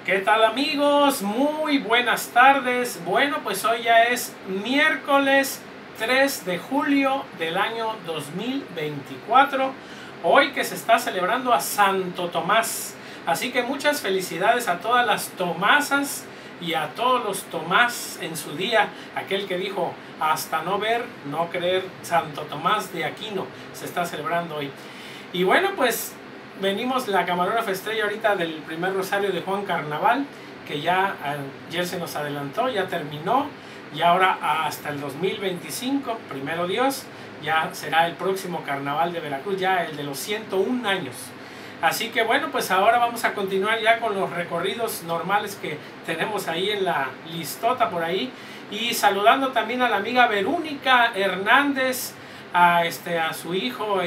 ¿Qué tal amigos? Muy buenas tardes. Bueno, pues hoy ya es miércoles 3 de julio del año 2024. Hoy que se está celebrando a Santo Tomás. Así que muchas felicidades a todas las Tomasas y a todos los Tomás en su día. Aquel que dijo, hasta no ver, no creer, Santo Tomás de Aquino se está celebrando hoy. Y bueno, pues venimos la camarógrafa estrella ahorita del primer rosario de Juan Carnaval, que ya ayer se nos adelantó, ya terminó, y ahora hasta el 2025, primero Dios, ya será el próximo carnaval de Veracruz, ya el de los 101 años. Así que bueno, pues ahora vamos a continuar ya con los recorridos normales que tenemos ahí en la listota por ahí, y saludando también a la amiga Verónica Hernández, a su hijo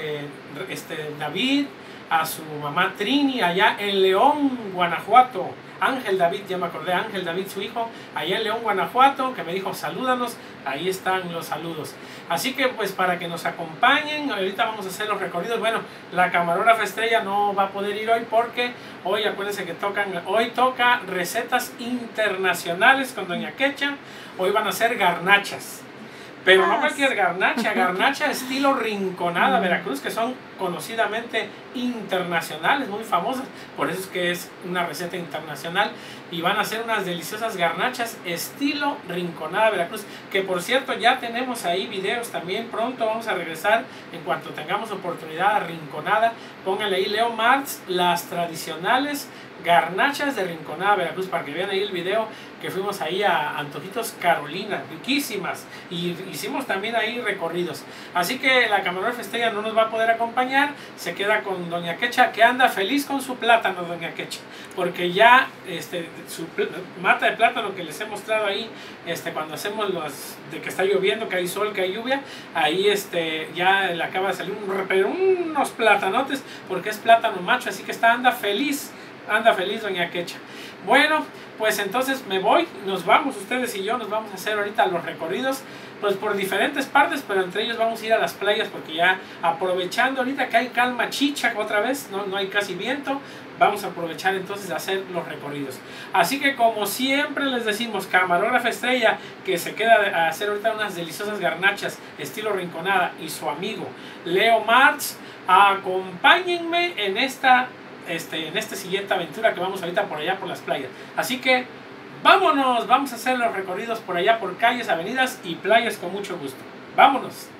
David, a su mamá Trini allá en León, Guanajuato. Ángel David, ya me acordé, Ángel David, su hijo, allá en León, Guanajuato, que me dijo salúdanos. Ahí están los saludos. Así que pues para que nos acompañen, ahorita vamos a hacer los recorridos. Bueno, la camarógrafa estrella no va a poder ir hoy porque hoy acuérdense que hoy toca recetas internacionales con Doña Quecha. Hoy van a ser garnachas. Pero no cualquier garnacha, garnacha estilo Rinconada, Veracruz, que son conocidamente internacionales, muy famosas. Por eso es que es una receta internacional. Y van a ser unas deliciosas garnachas estilo Rinconada, Veracruz. Que por cierto ya tenemos ahí videos también. Pronto vamos a regresar en cuanto tengamos oportunidad a Rinconada. Pónganle ahí Leo Martz, las tradicionales garnachas de Rinconada, Veracruz, para que vean ahí el video que fuimos ahí a Antojitos Carolina, riquísimas, y hicimos también ahí recorridos. Así que la camarógrafa estrella no nos va a poder acompañar, se queda con Doña Quecha, que anda feliz con su plátano, Doña Quecha, porque ya su mata de plátano que les he mostrado ahí, cuando hacemos de que está lloviendo, que hay sol, que hay lluvia, ahí ya le acaba de salir unos platanotes, porque es plátano macho, así que anda feliz Doña Quecha. Bueno, pues entonces me voy, nos vamos, ustedes y yo nos vamos a hacer ahorita los recorridos, pues por diferentes partes, pero entre ellos vamos a ir a las playas, porque ya aprovechando ahorita que hay calma chicha otra vez, no hay casi viento, vamos a aprovechar entonces de hacer los recorridos. Así que como siempre les decimos, camarógrafa estrella, que se queda a hacer ahorita unas deliciosas garnachas estilo Rinconada, y su amigo Leo Martz, acompáñenme en esta siguiente aventura que vamos ahorita por allá por las playas. Así que vámonos, vamos a hacer los recorridos por allá por calles, avenidas y playas con mucho gusto. Vámonos.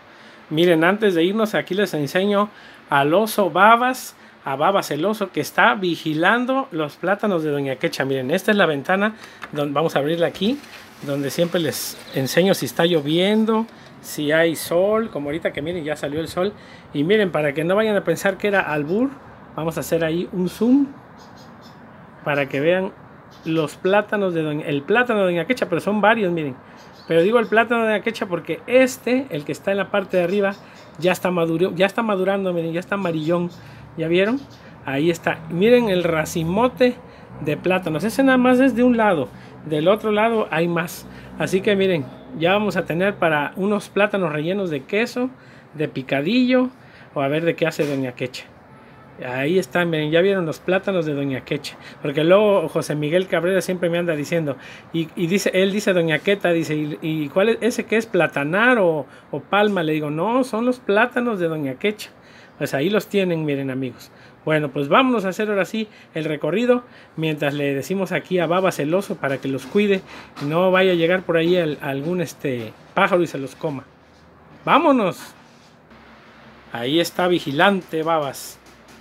Miren, antes de irnos aquí les enseño al oso Babas, a Babas el oso, que está vigilando los plátanos de Doña Quecha. Miren, esta es la ventana donde vamos a abrirla aquí, donde siempre les enseño si está lloviendo, si hay sol, como ahorita que miren ya salió el sol. Y miren, para que no vayan a pensar que era albur, vamos a hacer ahí un zoom para que vean los plátanos el plátano de Doña Quecha, pero son varios, miren. Pero digo el plátano de Doña Quecha porque el que está en la parte de arriba, ya está madurando, miren, ya está amarillón. ¿Ya vieron? Ahí está. Miren el racimote de plátanos. Ese nada más es de un lado. Del otro lado hay más. Así que miren, ya vamos a tener para unos plátanos rellenos de queso, de picadillo, o a ver de qué hace Doña Quecha. Ahí están, miren, ya vieron los plátanos de Doña Quecha, porque luego José Miguel Cabrera siempre me anda diciendo, y él dice Doña Queta, dice, ¿y cuál es ese que es platanar o palma? Le digo, no, son los plátanos de Doña Quecha. Pues ahí los tienen, miren amigos. Bueno, pues vámonos a hacer ahora sí el recorrido, mientras le decimos aquí a Babas el oso para que los cuide, y no vaya a llegar por ahí algún pájaro y se los coma. ¡Vámonos! Ahí está vigilante Babas.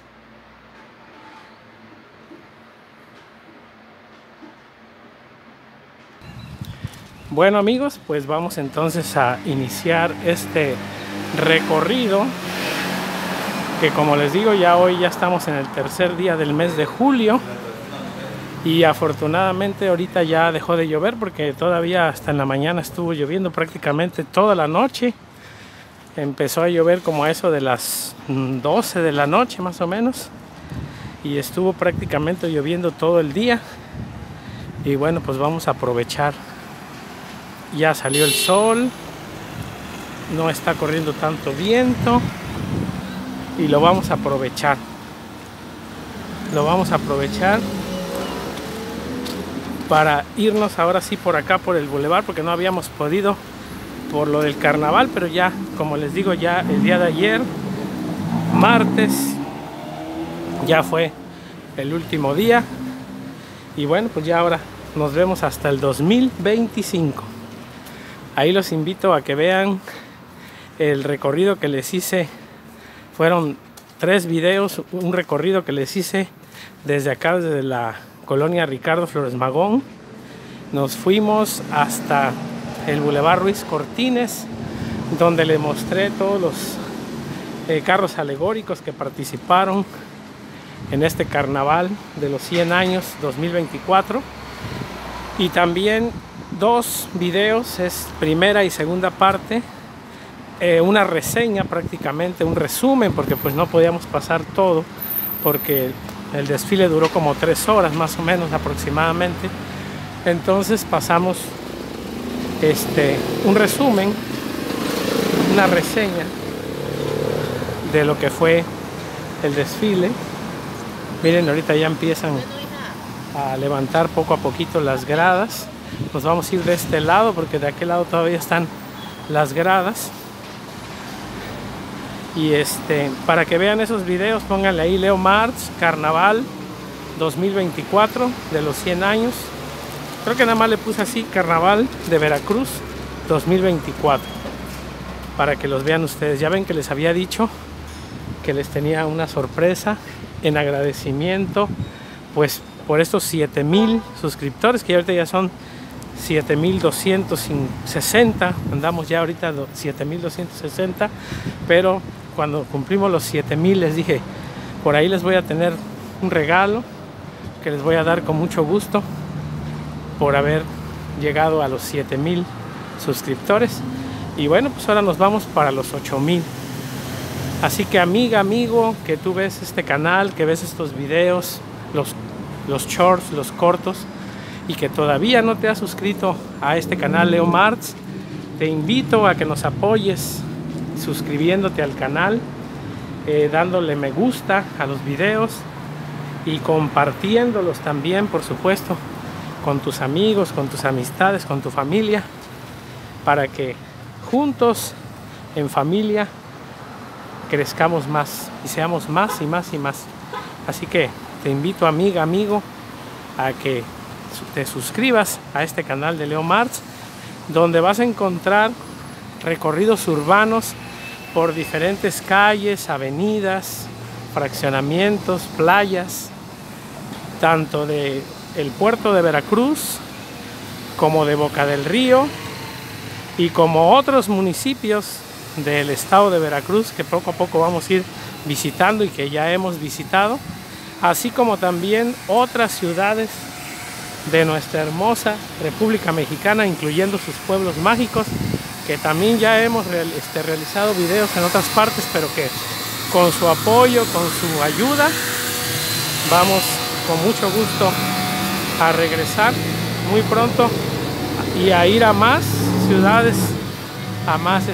Bueno amigos, pues vamos entonces a iniciar este recorrido, que como les digo, hoy ya estamos en el tercer día del mes de julio, y afortunadamente ahorita ya dejó de llover, porque todavía hasta en la mañana estuvo lloviendo prácticamente toda la noche. Empezó a llover como a eso de las 12 de la noche más o menos, y estuvo prácticamente lloviendo todo el día. Y bueno, pues vamos a aprovechar. Ya salió el sol, no está corriendo tanto viento, y lo vamos a aprovechar. para irnos ahora sí por acá, por el bulevar, porque no habíamos podido por lo del carnaval, pero ya, como les digo, ya el día de ayer, martes, ya fue el último día. Y bueno, pues ya ahora nos vemos hasta el 2025. Ahí los invito a que vean el recorrido que les hice. Fueron 3 videos, un recorrido que les hice desde acá, desde la colonia Ricardo Flores Magón. Nos fuimos hasta el Boulevard Ruiz Cortines, donde le mostré todos los carros alegóricos que participaron en este carnaval de los 100 años 2024. Y también 2 videos, es primera y segunda parte, una reseña prácticamente, un resumen, porque pues no podíamos pasar todo, porque el desfile duró como 3 horas más o menos aproximadamente. Entonces pasamos un resumen, una reseña de lo que fue el desfile. Miren, ahorita ya empiezan a levantar poco a poquito las gradas. Nos vamos a ir de este lado porque de aquel lado todavía están las gradas. Y para que vean esos videos, pónganle ahí Leo Martz Carnaval 2024 de los 100 años. Creo que nada más le puse así, Carnaval de Veracruz 2024, para que los vean ustedes. Ya ven que les había dicho que les tenía una sorpresa en agradecimiento pues por estos 7,000 suscriptores, que ahorita ya son 7,260, andamos ya ahorita 7,260, pero cuando cumplimos los 7,000 les dije, por ahí les voy a tener un regalo que les voy a dar con mucho gusto por haber llegado a los 7,000 suscriptores. Y bueno, pues ahora nos vamos para los 8,000. Así que amiga, amigo, que tú ves este canal, que ves estos videos, los shorts, los cortos, y que todavía no te has suscrito a este canal Leo Martz, te invito a que nos apoyes suscribiéndote al canal, dándole me gusta a los videos y compartiéndolos también, por supuesto, con tus amigos, con tus amistades, con tu familia, para que juntos, en familia, crezcamos más y seamos más y más y más. Así que te invito, amiga, amigo, a que te suscribas a este canal de Leo Martz, donde vas a encontrar recorridos urbanos por diferentes calles, avenidas, fraccionamientos, playas, tanto de el puerto de Veracruz como de Boca del Río y como otros municipios del estado de Veracruz que poco a poco vamos a ir visitando y que ya hemos visitado, así como también otras ciudades de nuestra hermosa República Mexicana, incluyendo sus pueblos mágicos, que también ya hemos realizado videos en otras partes, pero que con su apoyo, con su ayuda, vamos con mucho gusto a regresar muy pronto y a ir a más ciudades, a más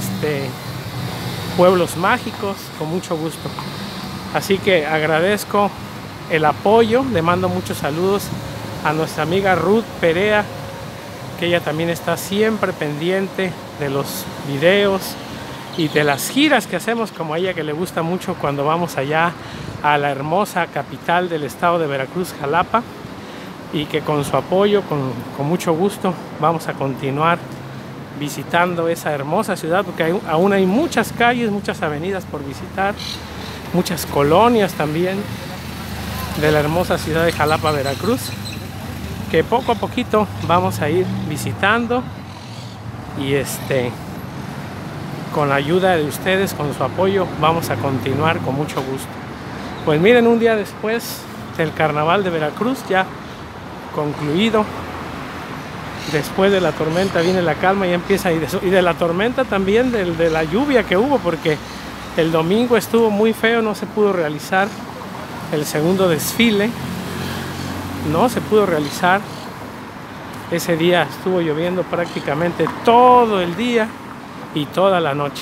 pueblos mágicos, con mucho gusto. Así que agradezco el apoyo, le mando muchos saludos a nuestra amiga Ruth Perea, que ella también está siempre pendiente de los videos y de las giras que hacemos, como a ella que le gusta mucho cuando vamos allá a la hermosa capital del estado de Veracruz, Jalapa, y que con su apoyo, con mucho gusto, vamos a continuar visitando esa hermosa ciudad, porque aún hay muchas calles, muchas avenidas por visitar, muchas colonias también de la hermosa ciudad de Jalapa, Veracruz, que poco a poquito vamos a ir visitando y con la ayuda de ustedes, con su apoyo, vamos a continuar con mucho gusto. Pues miren, un día después del Carnaval de Veracruz, ya concluido, después de la tormenta viene la calma y empieza, y de la tormenta también de la lluvia que hubo, porque el domingo estuvo muy feo, no se pudo realizar el segundo desfile, no se pudo realizar. Ese día estuvo lloviendo prácticamente todo el día y toda la noche.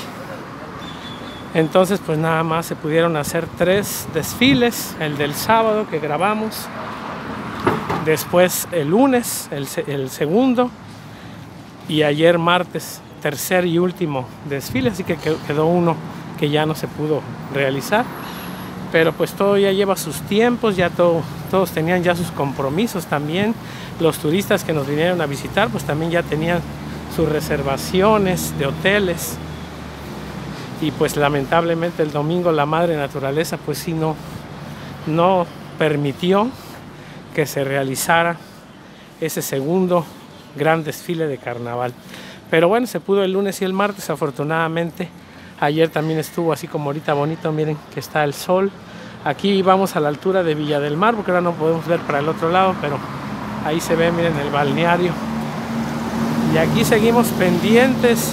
Entonces pues nada más se pudieron hacer 3 desfiles, el del sábado que grabamos después el lunes el segundo, y ayer martes tercer y último desfile, así que quedó uno que ya no se pudo realizar, pero pues todo ya lleva sus tiempos, ya todos tenían ya sus compromisos también. Los turistas que nos vinieron a visitar pues también ya tenían sus reservaciones de hoteles, y pues lamentablemente el domingo la madre naturaleza pues sí no permitió que se realizara ese segundo gran desfile de carnaval. Pero bueno, se pudo el lunes y el martes, afortunadamente. Ayer también estuvo así como ahorita bonito, miren que está el sol. Aquí vamos a la altura de Villa del Mar, porque ahora no podemos ver para el otro lado, pero ahí se ve, miren, el balneario. Y aquí seguimos pendientes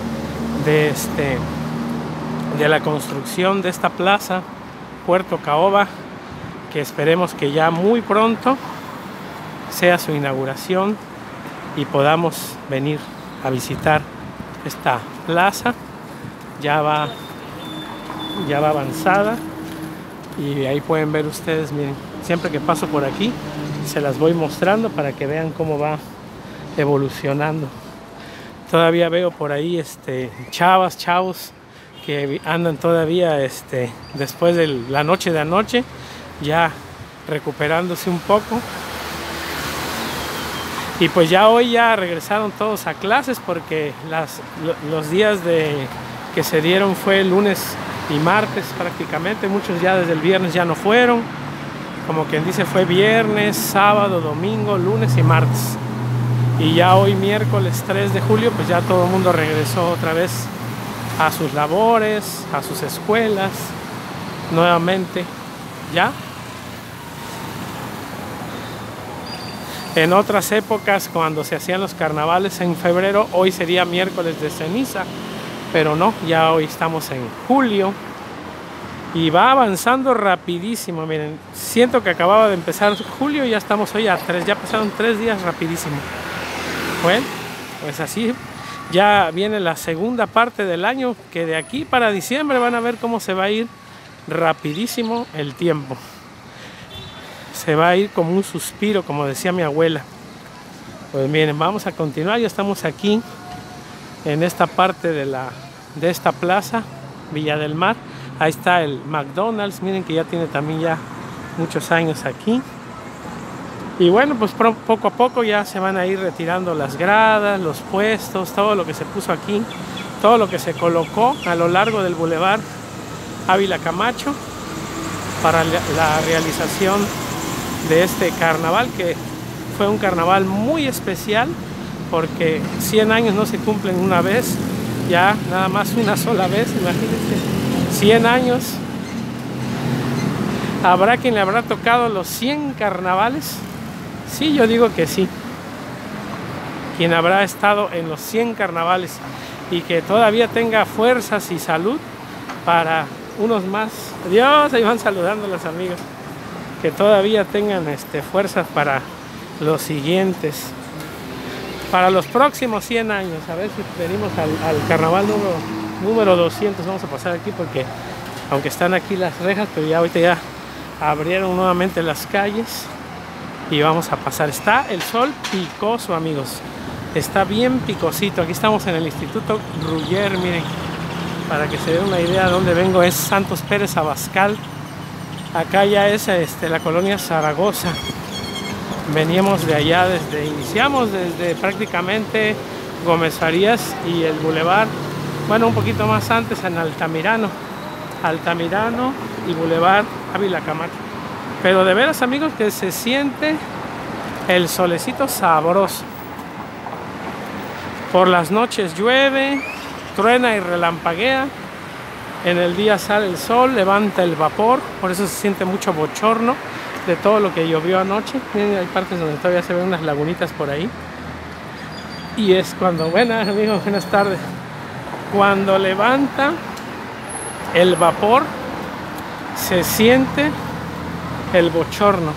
de la construcción de esta plaza, Puerto Caoba, que esperemos que ya muy pronto sea su inauguración y podamos venir a visitar esta plaza. Ya va avanzada, y ahí pueden ver ustedes, miren, siempre que paso por aquí se las voy mostrando para que vean cómo va evolucionando. Todavía veo por ahí chavos que andan todavía después de la noche de anoche, ya recuperándose un poco. Y pues ya hoy ya regresaron todos a clases, porque los días que se dieron fue el lunes y martes prácticamente. Muchos ya desde el viernes ya no fueron, como quien dice fue viernes, sábado, domingo, lunes y martes. Y ya hoy miércoles 3 de julio pues ya todo el mundo regresó otra vez a sus labores, a sus escuelas, nuevamente ya. En otras épocas, cuando se hacían los carnavales en febrero, hoy sería miércoles de ceniza, pero no, ya hoy estamos en julio y va avanzando rapidísimo. Miren, siento que acababa de empezar julio y ya estamos hoy a 3, ya pasaron 3 días rapidísimo. Bueno, pues así ya viene la segunda parte del año, que de aquí para diciembre van a ver cómo se va a ir rapidísimo el tiempo. Se va a ir como un suspiro, como decía mi abuela. Pues miren, vamos a continuar. Ya estamos aquí en esta parte de esta plaza, Villa del Mar. Ahí está el McDonald's, miren que ya tiene también ya muchos años aquí. Y bueno, pues poco a poco ya se van a ir retirando las gradas, los puestos, todo lo que se puso aquí, todo lo que se colocó a lo largo del Boulevard Ávila Camacho para la realización de este carnaval, que fue un carnaval muy especial, porque 100 años no se cumplen una vez, ya nada más una sola vez. Imagínense, 100 años. ¿Habrá quien le habrá tocado los 100 carnavales? Sí, yo digo que sí. Quien habrá estado en los 100 carnavales y que todavía tenga fuerzas y salud para unos más. Adiós, ahí van saludando los amigos. Que todavía tengan fuerzas para los siguientes, para los próximos 100 años. A ver si venimos al carnaval número 200. Vamos a pasar aquí, porque aunque están aquí las rejas, pero ya ahorita ya abrieron nuevamente las calles y vamos a pasar. Está el sol picoso, amigos, está bien picosito. Aquí estamos en el Instituto Ruller, miren, para que se den una idea de dónde vengo. Es Santos Pérez Abascal. Acá ya es la colonia Zaragoza. Veníamos de allá iniciamos desde prácticamente Gómez Farías y el Boulevard, bueno, un poquito más antes, en Altamirano y Boulevard Ávila Camacho. Pero de veras, amigos, que se siente el solecito sabroso. Por las noches llueve, truena y relampaguea. En el día sale el sol, levanta el vapor, por eso se siente mucho bochorno de todo lo que llovió anoche. Miren, hay partes donde todavía se ven unas lagunitas por ahí. Y es cuando, buenas amigos, buenas tardes, cuando levanta el vapor, se siente el bochorno.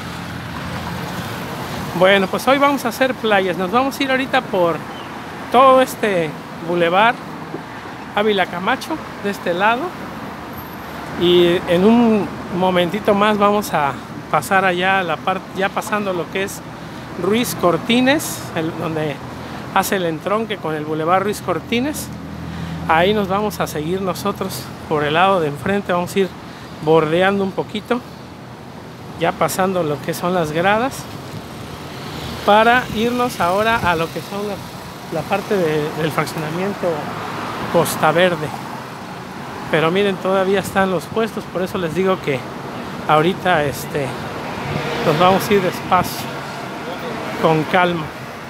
Bueno, pues hoy vamos a hacer playas. Nos vamos a ir ahorita por todo este bulevar Ávila Camacho, de este lado, y en un momentito más vamos a pasar allá a la parte, ya pasando lo que es Ruiz Cortines, donde hace el entronque con el Boulevard Ruiz Cortines. Ahí nos vamos a seguir nosotros por el lado de enfrente, vamos a ir bordeando un poquito, ya pasando lo que son las gradas, para irnos ahora a lo que son la parte del fraccionamiento Costa Verde. Pero miren, todavía están los puestos, por eso les digo que ahorita nos vamos a ir despacio, con calma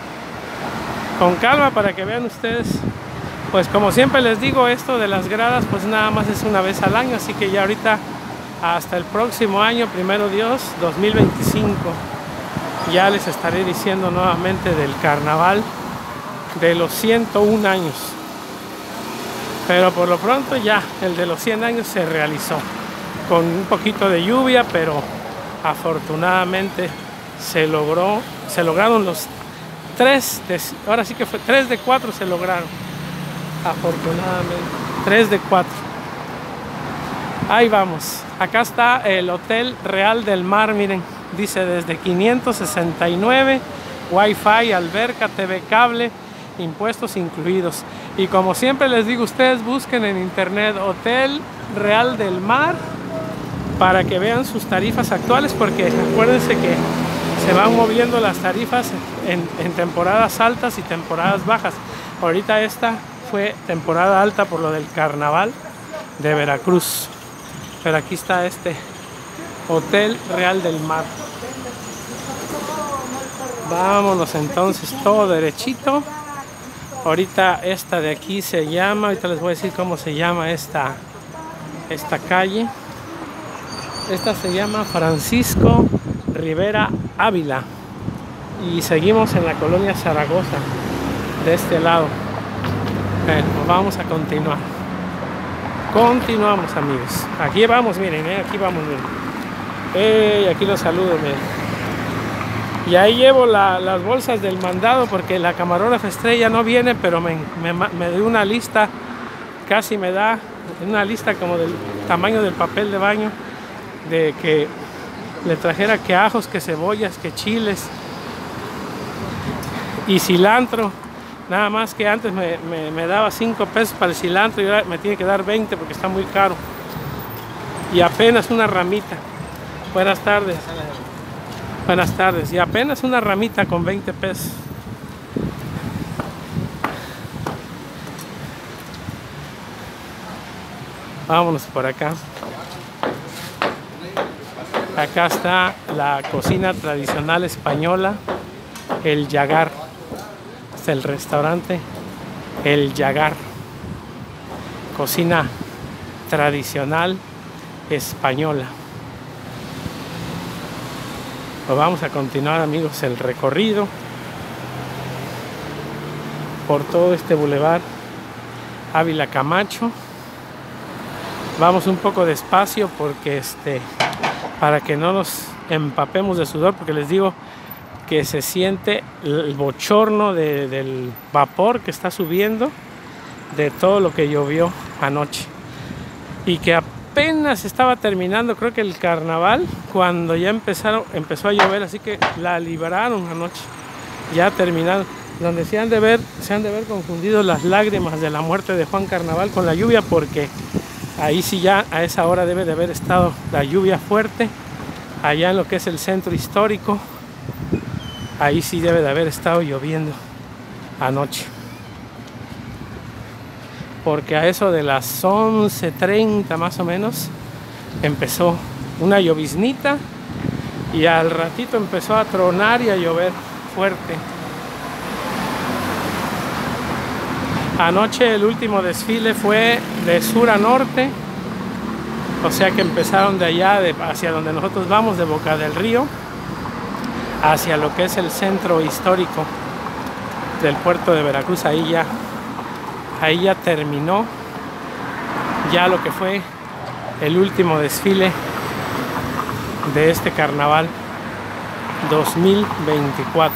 para que vean ustedes. Pues como siempre les digo, esto de las gradas pues nada más es una vez al año, así que ya ahorita hasta el próximo año, primero Dios, 2025, ya les estaré diciendo nuevamente del carnaval de los 101 años. Pero por lo pronto ya el de los 100 años se realizó con un poquito de lluvia, pero afortunadamente se lograron los 3 de 4 se lograron, afortunadamente 3 de 4. Ahí vamos, acá está el Hotel Real del Mar, miren, dice desde 569, Wi-Fi, alberca, TV cable, impuestos incluidos. Y como siempre les digo, ustedes busquen en internet Hotel Real del Mar para que vean sus tarifas actuales, porque acuérdense que se van moviendo las tarifas en temporadas altas y temporadas bajas. Ahorita esta fue temporada alta por lo del carnaval de Veracruz, pero aquí está este Hotel Real del Mar. Vámonos entonces todo derechito. Ahorita esta de aquí se llama, ahorita les voy a decir cómo se llama esta calle. Esta se llama Francisco Rivera Ávila y seguimos en la colonia Zaragoza de este lado. Bueno, vamos a continuar. Continuamos, amigos. Aquí vamos, miren, aquí vamos, miren. Aquí los saludo, miren. Y ahí llevo las bolsas del mandado porque la camarógrafa Estrella no viene, pero me dio una lista, casi me da una lista como del tamaño del papel de baño, de que le trajera que ajos, que cebollas, que chiles y cilantro. Nada más que antes me daba 5 pesos para el cilantro y ahora me tiene que dar 20 porque está muy caro. Y apenas una ramita. Buenas tardes. Buenas tardes. Y apenas una ramita con 20 pesos. Vámonos por acá. Acá está la cocina tradicional española, El Llagar. Es el restaurante El Llagar. Cocina tradicional española. Pues vamos a continuar, amigos, el recorrido por todo este bulevar Ávila Camacho. Vamos un poco despacio porque para que no nos empapemos de sudor, porque les digo que se siente el bochorno del vapor que está subiendo de todo lo que llovió anoche y que apenas estaba terminando, creo que el carnaval, cuando ya empezó a llover, así que la libraron anoche, ya terminaron, donde se han de ver confundido las lágrimas de la muerte de Juan Carnaval con la lluvia, porque ahí sí ya a esa hora debe de haber estado la lluvia fuerte, allá en lo que es el centro histórico, ahí sí debe de haber estado lloviendo anoche. Porque a eso de las 11:30 más o menos empezó una lloviznita y al ratito empezó a tronar y a llover fuerte. Anoche el último desfile fue de sur a norte, o sea que empezaron de allá, hacia donde nosotros vamos, de Boca del Río, hacia lo que es el centro histórico del puerto de Veracruz. Ahí ya terminó ya lo que fue el último desfile de este carnaval 2024.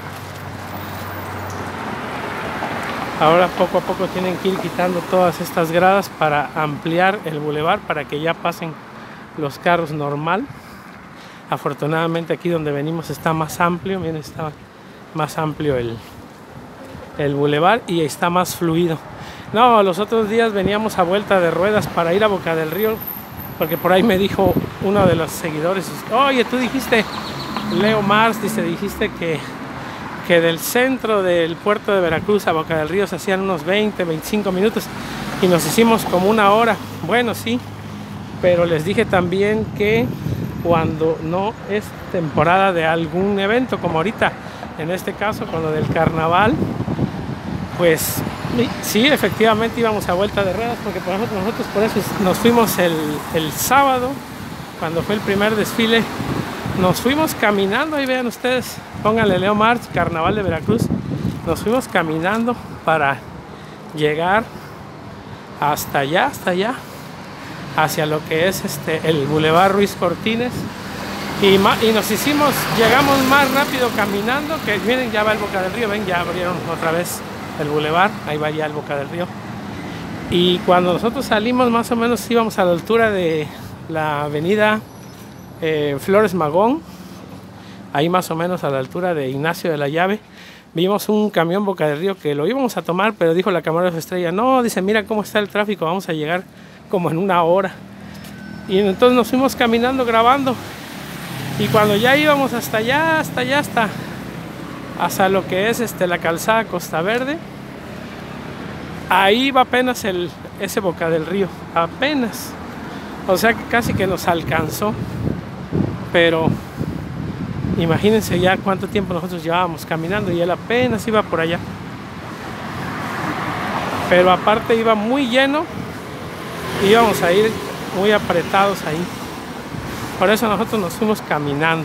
Ahora poco a poco tienen que ir quitando todas estas gradas para ampliar el bulevar, para que ya pasen los carros normal. Afortunadamente aquí donde venimos está más amplio, miren, está más amplio el bulevar y está más fluido. No, los otros días veníamos a vuelta de ruedas para ir a Boca del Río, porque por ahí me dijo uno de los seguidores, oye, tú dijiste, Leo Mars, dice, dijiste que del centro del puerto de Veracruz a Boca del Río se hacían unos 20, 25 minutos y nos hicimos como una hora. Bueno, sí, pero les dije también que cuando no es temporada de algún evento, como ahorita, en este caso con lo del carnaval, pues sí, efectivamente íbamos a vuelta de ruedas, porque nosotros por eso nos fuimos el sábado, cuando fue el primer desfile, nos fuimos caminando, ahí vean ustedes, pónganle Leo Mars, Carnaval de Veracruz, nos fuimos caminando para llegar hasta allá, hacia lo que es el Boulevard Ruiz Cortines, y llegamos más rápido caminando, que miren, ya va el Boca del Río, ven, ya abrieron otra vez el bulevar, ahí va ya el Boca del Río. Y cuando nosotros salimos, más o menos íbamos a la altura de la avenida Flores Magón, ahí más o menos a la altura de Ignacio de la Llave, vimos un camión Boca del Río que lo íbamos a tomar, pero dijo la camarógrafa estrella, no, dice, mira cómo está el tráfico, vamos a llegar como en una hora. Y entonces nos fuimos caminando grabando, y cuando ya íbamos hasta lo que es la calzada Costa Verde, ahí va apenas ese Boca del Río, apenas, o sea que casi que nos alcanzó, pero imagínense ya cuánto tiempo nosotros llevábamos caminando y él apenas iba por allá, pero aparte iba muy lleno, íbamos a ir muy apretados ahí, por eso nosotros nos fuimos caminando.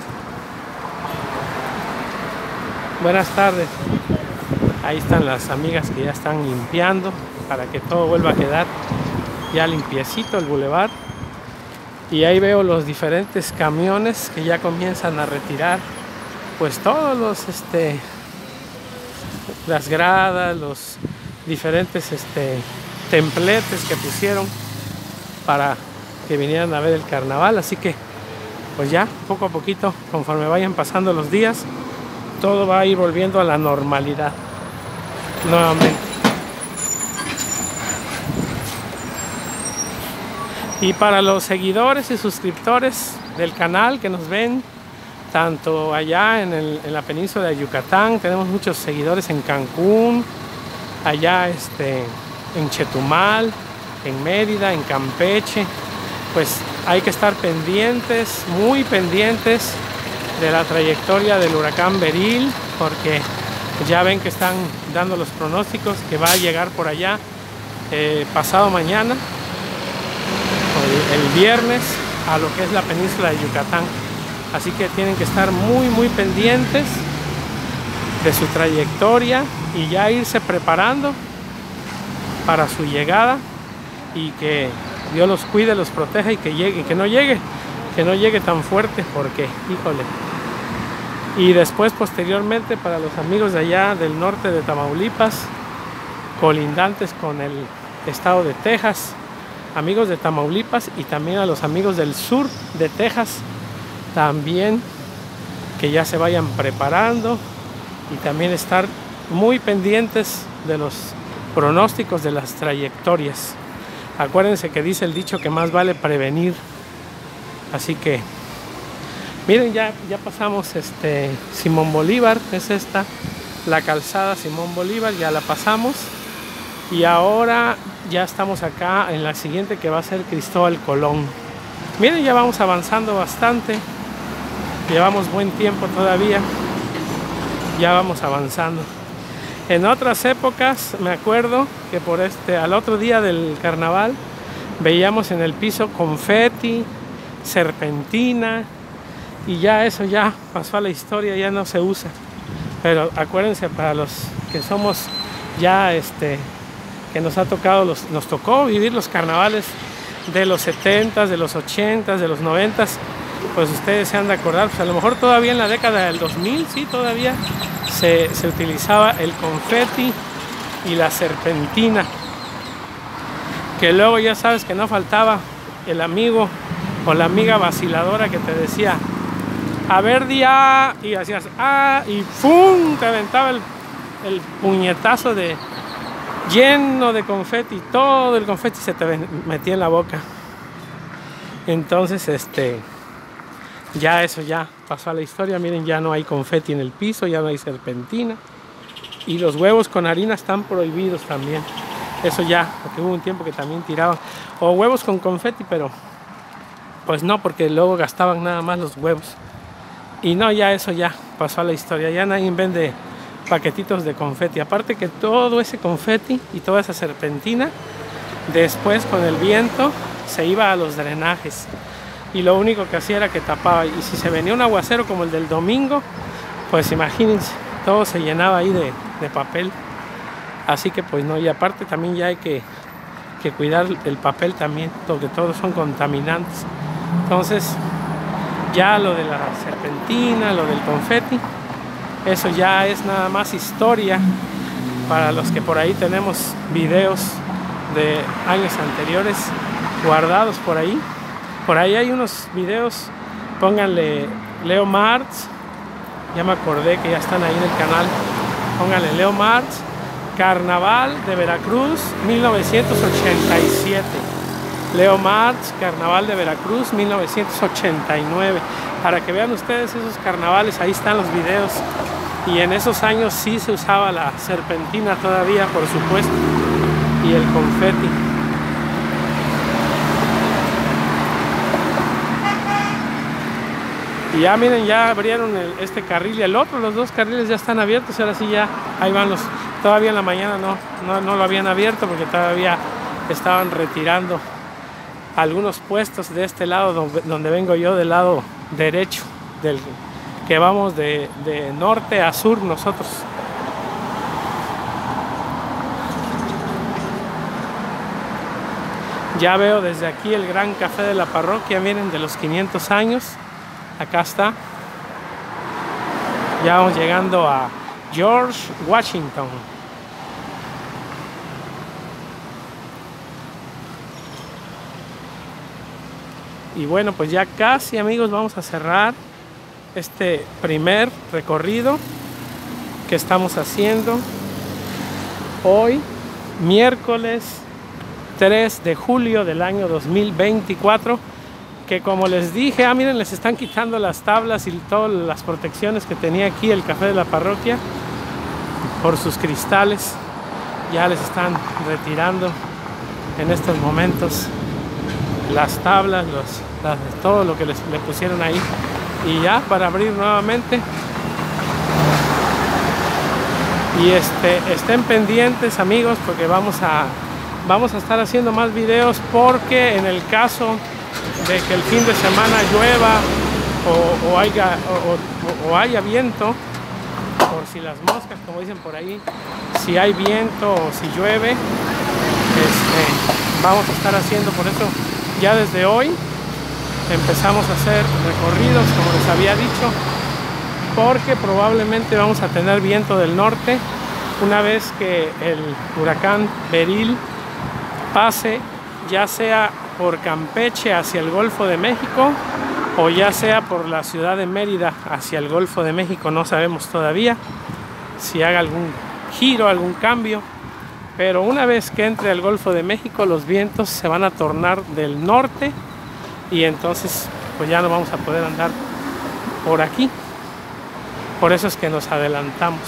Buenas tardes. Ahí están las amigas que ya están limpiando para que todo vuelva a quedar ya limpiecito el bulevar. Y ahí veo los diferentes camiones que ya comienzan a retirar pues todos las gradas, los diferentes templetes que pusieron para que vinieran a ver el carnaval. Así que pues ya poco a poquito, conforme vayan pasando los días, todo va a ir volviendo a la normalidad nuevamente. Y para los seguidores y suscriptores del canal que nos ven, tanto allá en la península de Yucatán, tenemos muchos seguidores en Cancún, allá en Chetumal, en Mérida, en Campeche, pues hay que estar pendientes, muy pendientes de la trayectoria del huracán Beryl, porque ya ven que están dando los pronósticos que va a llegar por allá pasado mañana, el viernes, a lo que es la península de Yucatán. Así que tienen que estar muy pendientes de su trayectoria y ya irse preparando para su llegada, y que Dios los cuide, los proteja y que llegue, que no llegue tan fuerte, porque híjole. Y después, posteriormente, para los amigos de allá del norte de Tamaulipas, colindantes con el estado de Texas, amigos de Tamaulipas, y también a los amigos del sur de Texas, también que ya se vayan preparando, y también estar muy pendientes de los pronósticos de las trayectorias. Acuérdense que dice el dicho que más vale prevenir. Así que miren, ya pasamos Simón Bolívar, es esta la calzada Simón Bolívar, ya la pasamos, y ahora ya estamos acá en la siguiente, que va a ser Cristóbal Colón. Miren, ya vamos avanzando bastante, llevamos buen tiempo todavía, ya vamos avanzando. En otras épocas me acuerdo que por al otro día del carnaval veíamos en el piso confeti, serpentina, y ya eso ya pasó a la historia, ya no se usa. Pero acuérdense, para los que somos ya que nos tocó vivir los carnavales de los 70s, de los 80s, de los 90s, pues ustedes se han de acordar, pues a lo mejor todavía en la década del 2000, sí, todavía se utilizaba el confeti y la serpentina, que luego ya sabes que no faltaba el amigo o la amiga vaciladora que te decía, a ver día, y hacías y ¡pum! Te aventaba el puñetazo de lleno de confeti, todo el confeti se te metía en la boca. Entonces ya eso ya pasó a la historia. Miren, ya no hay confeti en el piso, ya no hay serpentina, y los huevos con harina están prohibidos también. Eso ya, porque hubo un tiempo que también tiraban o huevos con confeti, pero pues no, porque luego gastaban nada más los huevos. Y no, ya eso ya pasó a la historia. Ya nadie vende paquetitos de confeti. Aparte que todo ese confeti y toda esa serpentina, después con el viento se iba a los drenajes. Y lo único que hacía era que tapaba. Y si se venía un aguacero como el del domingo, pues imagínense, todo se llenaba ahí de papel. Así que pues no, y aparte también ya hay que cuidar el papel también, porque todos son contaminantes. Entonces ya lo de la serpentina, lo del confeti, eso ya es nada más historia para los que por ahí tenemos videos de años anteriores guardados por ahí. Por ahí hay unos videos, pónganle Leo Martz, ya me acordé que ya están ahí en el canal, pónganle Leo Martz, Carnaval de Veracruz 1987. Leo Martz, Carnaval de Veracruz 1989. Para que vean ustedes esos carnavales, ahí están los videos. Y en esos años sí se usaba la serpentina todavía, por supuesto, y el confeti. Y ya miren, ya abrieron este carril y el otro, los dos carriles ya están abiertos. Ahora sí ya, ahí van los. Todavía en la mañana no lo habían abierto porque todavía estaban retirando algunos puestos de este lado donde vengo yo, del lado derecho, que vamos de norte a sur nosotros. Ya veo desde aquí el gran café de la parroquia, miren, de los 500 años. Acá está. Ya vamos llegando a George Washington. Y bueno, pues ya casi, amigos, vamos a cerrar este primer recorrido que estamos haciendo hoy, miércoles 3 de julio del año 2024. Que como les dije, miren, les están quitando las tablas y todas las protecciones que tenía aquí el café de la parroquia por sus cristales. Ya les están retirando en estos momentos las tablas, todo lo que le pusieron ahí, y ya para abrir nuevamente. Y estén pendientes, amigos, porque vamos a estar haciendo más videos, porque en el caso de que el fin de semana llueva o haya viento, por si las moscas, como dicen por ahí, si hay viento o si llueve, vamos a estar haciendo, por eso ya desde hoy empezamos a hacer recorridos, como les había dicho, porque probablemente vamos a tener viento del norte una vez que el huracán Beryl pase, ya sea por Campeche hacia el Golfo de México o ya sea por la ciudad de Mérida hacia el Golfo de México. No sabemos todavía si haga algún giro, algún cambio, pero una vez que entre al Golfo de México, los vientos se van a tornar del norte y entonces pues ya no vamos a poder andar por aquí. Por eso es que nos adelantamos.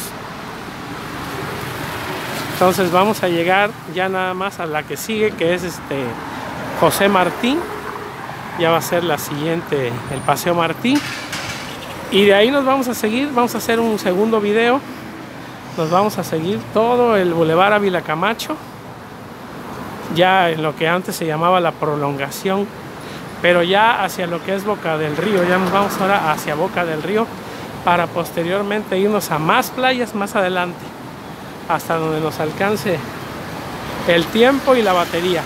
Entonces vamos a llegar ya nada más a la que sigue, que es José Martí. Ya va a ser la siguiente, el Paseo Martí. Y de ahí nos vamos a seguir, vamos a hacer un segundo video. Nos vamos a seguir todo el Boulevard Ávila Camacho, ya en lo que antes se llamaba la Prolongación, pero ya hacia lo que es Boca del Río. Ya nos vamos ahora hacia Boca del Río para posteriormente irnos a más playas más adelante, hasta donde nos alcance el tiempo y la batería.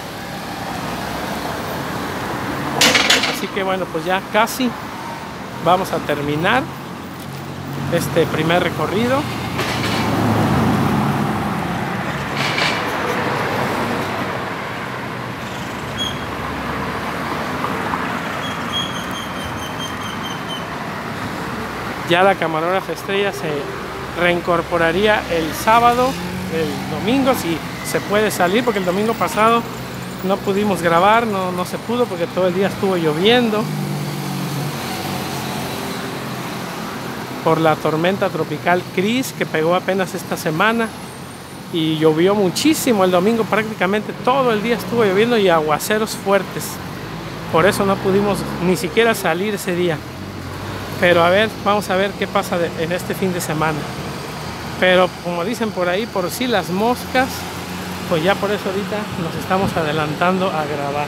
Así que bueno, pues ya casi vamos a terminar este primer recorrido. Ya la camarógrafa estrella se reincorporaría el sábado, el domingo, si se puede salir, porque el domingo pasado no pudimos grabar, no se pudo porque todo el día estuvo lloviendo por la tormenta tropical Chris que pegó apenas esta semana, y llovió muchísimo el domingo, prácticamente todo el día estuvo lloviendo y aguaceros fuertes. Por eso no pudimos ni siquiera salir ese día. Pero a ver, vamos a ver qué pasa en este fin de semana. Pero como dicen por ahí, por si las moscas, pues ya por eso ahorita nos estamos adelantando a grabar.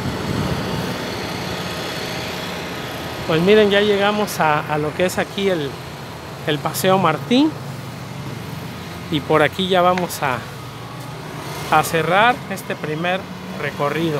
Pues miren, ya llegamos a lo que es aquí el Paseo Martín, y por aquí ya vamos a cerrar este primer recorrido.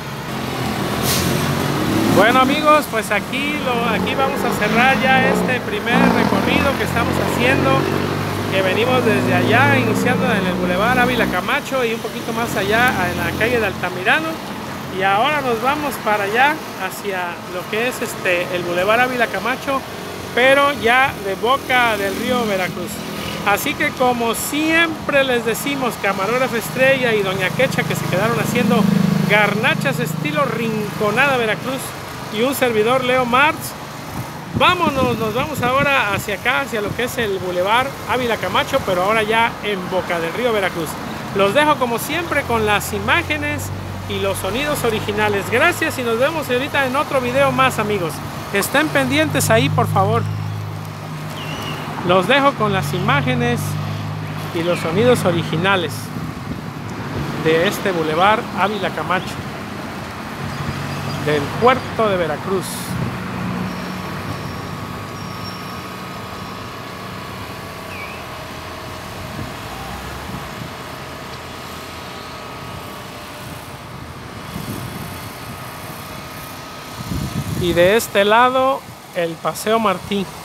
Bueno amigos, pues aquí vamos a cerrar ya este primer recorrido que estamos haciendo, que venimos desde allá, iniciando en el Boulevard Ávila Camacho y un poquito más allá en la calle de Altamirano, y ahora nos vamos para allá hacia lo que es el Boulevard Ávila Camacho, pero ya de boca del río Veracruz. Así que como siempre les decimos, camarógrafa estrella y doña Quecha, que se quedaron haciendo garnachas estilo Rinconada Veracruz, y un servidor, Leo Martz, nos vamos ahora hacia acá, hacia lo que es el Boulevard Ávila Camacho, pero ahora ya en boca del río Veracruz. Los dejo como siempre con las imágenes y los sonidos originales. Gracias y nos vemos ahorita en otro video más, amigos. Estén pendientes ahí, por favor. Los dejo con las imágenes y los sonidos originales de este Boulevard Ávila Camacho del puerto de Veracruz. Y de este lado el Paseo Martín.